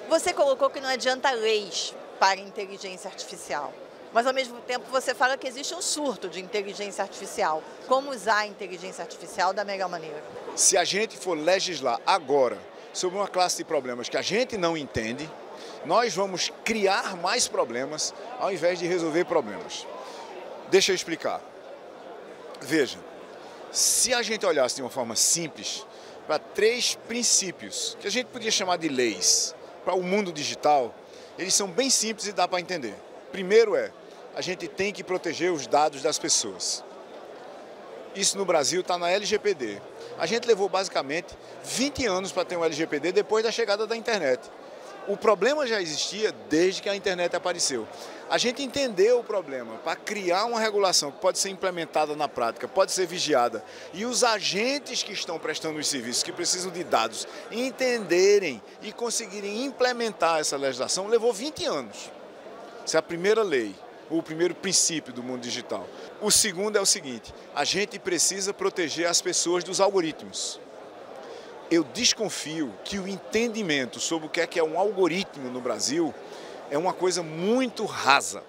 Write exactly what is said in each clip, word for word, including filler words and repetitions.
Você colocou que não adianta leis para inteligência artificial, mas ao mesmo tempo você fala que existe um surto de inteligência artificial. Como usar a inteligência artificial da melhor maneira? Se a gente for legislar agora sobre uma classe de problemas que a gente não entende, nós vamos criar mais problemas ao invés de resolver problemas. Deixa eu explicar. Veja, se a gente olhasse de uma forma simples para três princípios que a gente podia chamar de leis para o mundo digital, eles são bem simples e dá para entender. Primeiro é, a gente tem que proteger os dados das pessoas. Isso no Brasil está na L G P D. A gente levou basicamente vinte anos para ter um L G P D depois da chegada da internet. O problema já existia desde que a internet apareceu. A gente entendeu o problema para criar uma regulação que pode ser implementada na prática, pode ser vigiada, e os agentes que estão prestando os serviços, que precisam de dados, entenderem e conseguirem implementar essa legislação, levou vinte anos. Essa é a primeira lei, o primeiro princípio do mundo digital. O segundo é o seguinte, a gente precisa proteger as pessoas dos algoritmos. Eu desconfio que o entendimento sobre o que é que é um algoritmo no Brasil é uma coisa muito rasa.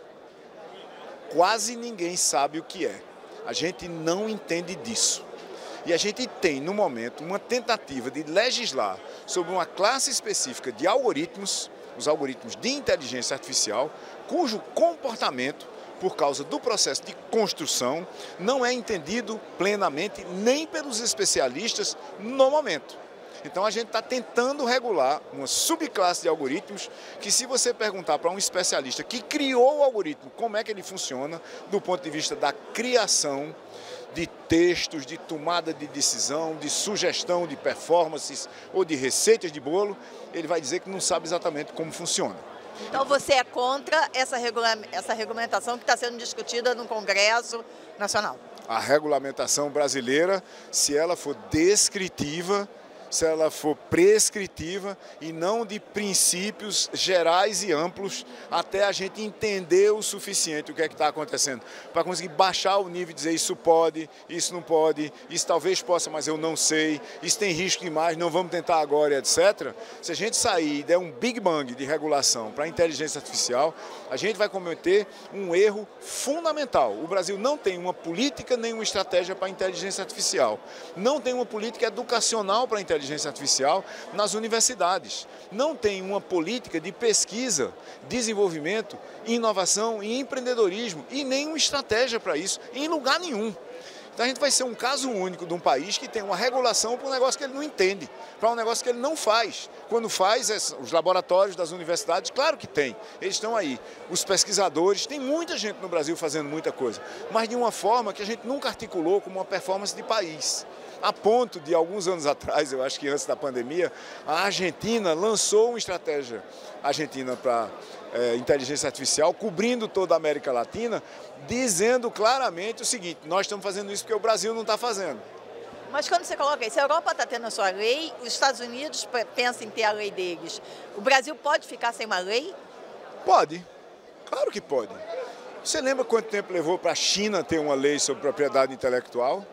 Quase ninguém sabe o que é. A gente não entende disso. E a gente tem, no momento, uma tentativa de legislar sobre uma classe específica de algoritmos, os algoritmos de inteligência artificial, cujo comportamento, por causa do processo de construção, não é entendido plenamente nem pelos especialistas no momento. Então a gente está tentando regular uma subclasse de algoritmos que, se você perguntar para um especialista que criou o algoritmo como é que ele funciona, do ponto de vista da criação de textos, de tomada de decisão, de sugestão de performances ou de receitas de bolo, ele vai dizer que não sabe exatamente como funciona. Então você é contra essa, regula essa regulamentação que está sendo discutida no Congresso Nacional? A regulamentação brasileira, se ela for descritiva, se ela for prescritiva e não de princípios gerais e amplos, até a gente entender o suficiente o que é que está acontecendo, para conseguir baixar o nível e dizer isso pode, isso não pode, isso talvez possa, mas eu não sei, isso tem risco demais, não vamos tentar agora, etcétera. Se a gente sair e der um big bang de regulação para a inteligência artificial, a gente vai cometer um erro fundamental. O Brasil não tem uma política nem uma estratégia para a inteligência artificial, não tem uma política educacional para a inteligência inteligência artificial nas universidades. Não tem uma política de pesquisa, desenvolvimento, inovação e empreendedorismo e nenhuma estratégia para isso em lugar nenhum. Então a gente vai ser um caso único de um país que tem uma regulação para um negócio que ele não entende, para um negócio que ele não faz. Quando faz, os laboratórios das universidades, claro que tem, eles estão aí. Os pesquisadores, tem muita gente no Brasil fazendo muita coisa, mas de uma forma que a gente nunca articulou como uma performance de país. A ponto de, alguns anos atrás, eu acho que antes da pandemia, a Argentina lançou uma estratégia argentina para é, inteligência artificial, cobrindo toda a América Latina, dizendo claramente o seguinte, nós estamos fazendo isso porque o Brasil não está fazendo. Mas quando você coloca isso, a Europa está tendo a sua lei, os Estados Unidos pensam em ter a lei deles. O Brasil pode ficar sem uma lei? Pode, claro que pode. Você lembra quanto tempo levou para a China ter uma lei sobre propriedade intelectual?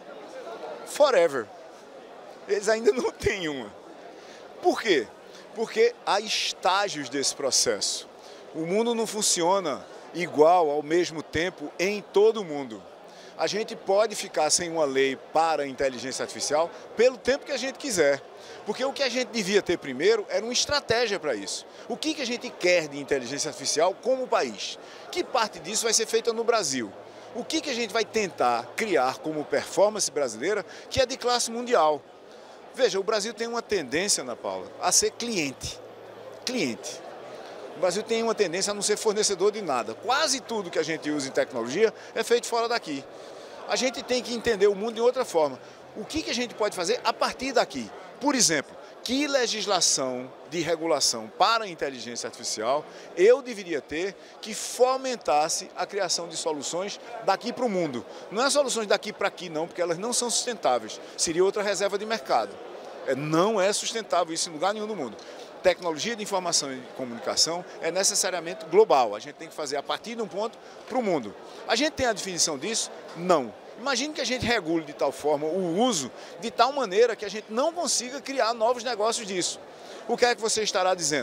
Forever. Eles ainda não têm uma. Por quê? Porque há estágios desse processo. O mundo não funciona igual ao mesmo tempo em todo o mundo. A gente pode ficar sem uma lei para a inteligência artificial pelo tempo que a gente quiser. Porque o que a gente devia ter primeiro era uma estratégia para isso. O que, que a gente quer de inteligência artificial como país? Que parte disso vai ser feita no Brasil? O que, que a gente vai tentar criar como performance brasileira, que é de classe mundial? Veja, o Brasil tem uma tendência, Ana Paula, a ser cliente. Cliente. O Brasil tem uma tendência a não ser fornecedor de nada. Quase tudo que a gente usa em tecnologia é feito fora daqui. A gente tem que entender o mundo de outra forma. O que, que a gente pode fazer a partir daqui? Por exemplo, que legislação de regulação para a inteligência artificial eu deveria ter que fomentasse a criação de soluções daqui para o mundo? Não é soluções daqui para aqui não, porque elas não são sustentáveis. Seria outra reserva de mercado. Não é sustentável isso em lugar nenhum do mundo. Tecnologia de informação e de comunicação é necessariamente global. A gente tem que fazer a partir de um ponto para o mundo. A gente tem a definição disso? Não. Imagine que a gente regule de tal forma o uso, de tal maneira que a gente não consiga criar novos negócios disso. O que é que você estará dizendo?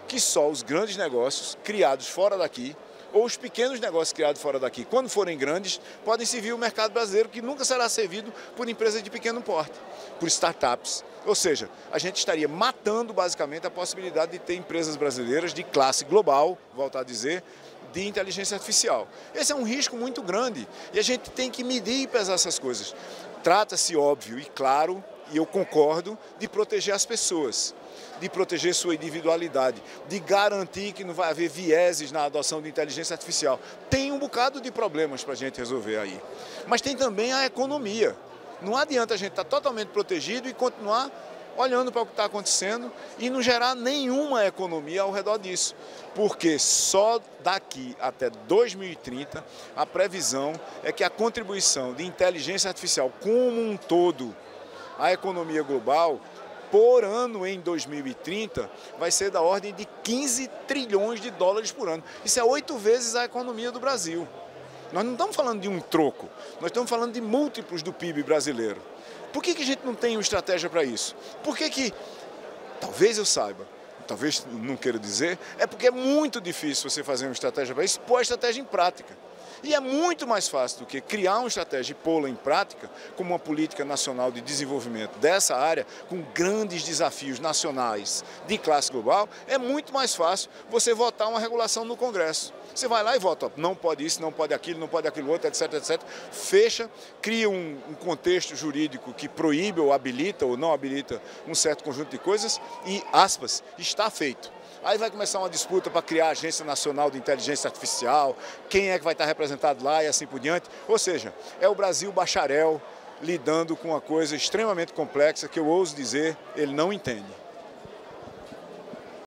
que só os grandes negócios criados fora daqui, ou os pequenos negócios criados fora daqui, quando forem grandes, podem servir o mercado brasileiro, que nunca será servido por empresas de pequeno porte, por startups. Ou seja, a gente estaria matando basicamente a possibilidade de ter empresas brasileiras de classe global, volto a dizer, de inteligência artificial. Esse é um risco muito grande e a gente tem que medir e pesar essas coisas. Trata-se, óbvio e claro, e eu concordo, de proteger as pessoas, de proteger sua individualidade, de garantir que não vai haver vieses na adoção de inteligência artificial. Tem um bocado de problemas para a gente resolver aí. Mas tem também a economia. Não adianta a gente estar totalmente protegido e continuar olhando para o que está acontecendo e não gerar nenhuma economia ao redor disso. Porque só daqui até dois mil e trinta, a previsão é que a contribuição de inteligência artificial como um todo à economia global, por ano em dois mil e trinta, vai ser da ordem de quinze trilhões de dólares por ano. Isso é oito vezes a economia do Brasil. Nós não estamos falando de um troco, nós estamos falando de múltiplos do P I B brasileiro. Por que que a gente não tem uma estratégia para isso? Por que que, talvez eu saiba, talvez não queira dizer, é porque é muito difícil você fazer uma estratégia para isso, pôr a estratégia em prática. E é muito mais fácil do que criar uma estratégia e pô-la em prática, como uma política nacional de desenvolvimento dessa área, com grandes desafios nacionais de classe global, é muito mais fácil você votar uma regulação no Congresso. Você vai lá e vota, não pode isso, não pode aquilo, não pode aquilo outro, etc, etcétera. Fecha, cria um, um contexto jurídico que proíbe ou habilita ou não habilita um certo conjunto de coisas e, aspas, está feito. Aí vai começar uma disputa para criar a Agência Nacional de Inteligência Artificial, quem é que vai estar representado lá e assim por diante. Ou seja, é o Brasil bacharel lidando com uma coisa extremamente complexa que eu ouso dizer, ele não entende.